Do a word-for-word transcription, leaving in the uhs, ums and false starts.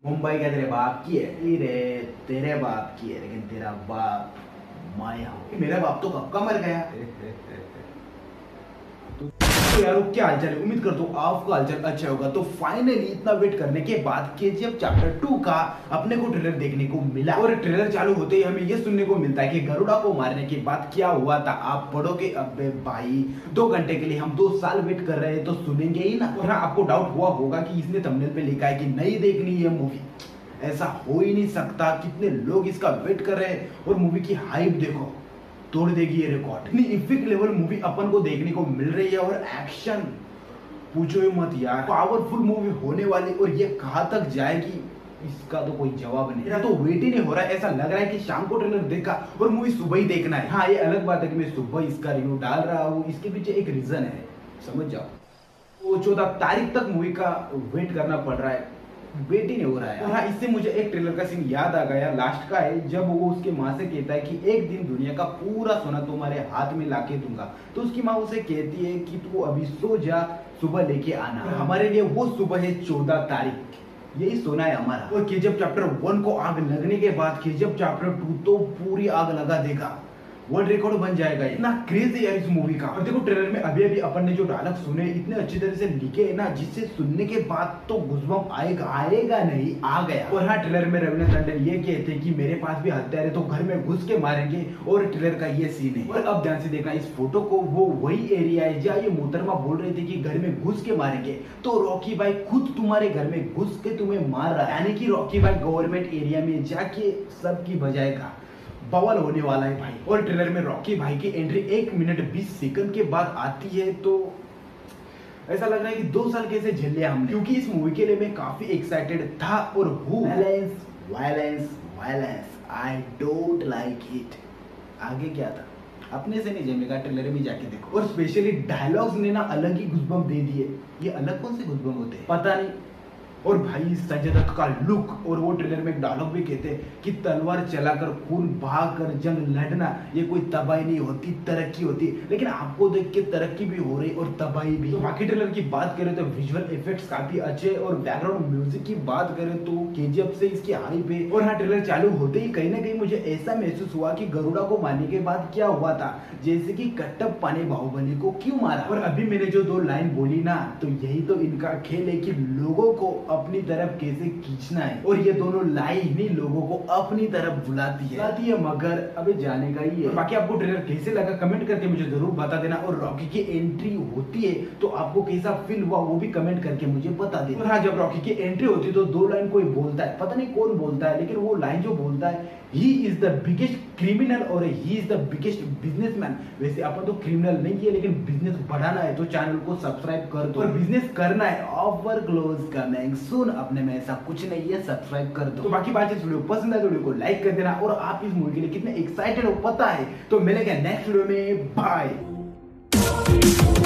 मुंबई क्या तेरे बाप की है? रे तेरे बाप की है, लेकिन तेरा बाप माया। मेरा बाप तो कब का मर गया। तो यार क्या हालचाल है? उम्मीद करता हूँ आपका हालचाल अच्छा होगा। तो फाइनली इतना वेट करने के बाद केजीएफ चैप्टर टू का अपने को ट्रेलर देखने को मिला और ट्रेलर चालू होते ही हमें ये सुनने को मिलता है कि गरुड़ा को मारने के बाद क्या हुआ था आप पढ़ोगे। अबे भाई, दो घंटे के लिए हम दो साल वेट कर रहे हैं तो सुनेंगे ही ना। और हाँ, आपको डाउट हुआ होगा कि इसने थंबनेल पे लिखा है कि नहीं देखनी ये मूवी। ऐसा हो ही नहीं सकता, कितने लोग इसका वेट कर रहे हैं और मूवी की हाइप देखो, तोड़ देगी ये रिकॉर्ड। इतनी इपिक लेवल मूवी अपन को देखने को मिल रही है और एक्शन पूछो ही मत यार, पावरफुल मूवी होने वाली। और ये कहां तक जाएगी इसका तो कोई जवाब नहीं। मेरा तो वेट ही नहीं हो रहा है। ऐसा लग रहा है कि शाम को ट्रेलर देखा और मूवी सुबह ही देखना है। हाँ, ये अलग बात है कि मैं सुबह इसका रिव्यू डाल रहा हूँ, इसके पीछे एक रीजन है, समझ जाओ। तो चौदह तारीख तक मूवी का वेट करना पड़ रहा है, वेट ही नहीं हो रहा है। हाँ, इससे मुझे एक ट्रेलर का सीन याद आ गया, लास्ट का है, जब वो उसके माँ से कहता है कि एक दिन दुनिया का पूरा सोना तुम्हारे हाथ में लाके दूंगा। तो उसकी माँ उसे कहती है कि तू अभी सो जा, सुबह लेके आना। हमारे लिए वो सुबह है चौदह तारीख, यही सोना है हमारा। और केजीएफ चैप्टर वन को आग लगने के बाद केजीएफ चैप्टर टू तो पूरी आग लगा देगा, वर्ल्ड रिकॉर्ड बन जाएगा। इतना क्रेज है इस मूवी का। और देखो ट्रेलर में अभी अभी अपन ने जो डायलॉग सुने इतने अच्छी तरह से लिखे है ना, जिससे सुनने के बाद तो गुज़बम्प आएगा आएगा नहीं, आ गया। और हाँ, ट्रेलर में रवीना टंडन ये कहते हैं कि मेरे पास भी हथियार है तो घर में घुस के मारेंगे। और ट्रेलर का ये सीन है। और अब ध्यान से देखना इस फोटो को, वो वही एरिया है जहाँ ये मोहतरमा बोल रहे थे कि घर में घुस के मारेंगे। तो रॉकी भाई खुद तुम्हारे घर में घुस के तुम्हें मार रहा है, यानी कि रॉकी भाई गवर्नमेंट एरिया में जाके सबकी बजाएगा। बवाल होने वाला है भाई। और ट्रेलर में रॉकी भाई की एंट्री एक मिनट बीस सेकंड के बाद आती है तो ऐसा लग रहा है कि दो साल कैसे झेल लिया हमने, क्योंकि इस मूवी के लिए मैं काफी एक्साइटेड था। और violence violence violence, I don't like it. आगे क्या था अपने से नहीं जमेगा, ट्रेलर में जाके देखो। और स्पेशली डायलॉग्स ने ना अलग ही गुज़बम्प दे दिए। ये अलग कौन से गुज़बम्प होते हैं पता नहीं। और भाई संजय दत्त का लुक, और वो ट्रेलर में एक डायलॉग भी कहते हैं कि तलवार चलाकर खून बहाकर जंग लड़ना ये कोई तबाही नहीं होती, तरक्की होती। लेकिन आपको देख के तरक्की भी हो रही और तबाही भी। तो बाकी ट्रेलर की बात करें तो विजुअल इफेक्ट्स काफी अच्छे, और बैकग्राउंड म्यूजिक की बात करें तो केजीएफ से इसकी हाइप है। और हाँ, ट्रेलर चालू होते ही कहीं ना कहीं मुझे ऐसा महसूस हुआ कि गरुड़ा को मारने के बाद क्या हुआ था, जैसे कि कट्टप्पा ने बाहुबली को क्यों मारा। और अभी मैंने जो दो लाइन बोली ना, तो यही तो इनका खेल है कि लोगों को अपनी तरफ कैसे खींचना है। और ये दोनों लाइन ही लोगों को अपनी तरफ बुलाती है बुलाती है मगर अबे जाने का ही है। बाकी आपको ट्रेलर कैसे लगा कमेंट करके मुझे जरूर बता देना। और रॉकी की एंट्री होती है तो आपको कैसा फील हुआ वो भी कमेंट करके मुझे बता देना। और हाँ, जब रॉकी की एंट्री होती है तो दो लाइन कोई बोलता है, पता नहीं कौन बोलता है, लेकिन वो लाइन जो बोलता है, he is the biggest criminal और he is the biggest businessman. वैसे अपन तो क्रिमिनल नहीं है, लेकिन बिजनेस बढ़ाना है तो चैनल को सब्सक्राइब कर दो। और बिजनेस करना है, ऑफर क्लोज कमिंग सून। अपने में ऐसा कुछ नहीं है, सब्सक्राइब कर दो। तो बाकी बात इस वीडियो पसंद है तो वीडियो को लाइक कर देना। और आप इस मूवी के लिए कितने एक्साइटेड हो पता है, तो मिलेंगे नेक्स्ट वीडियो में। बाय।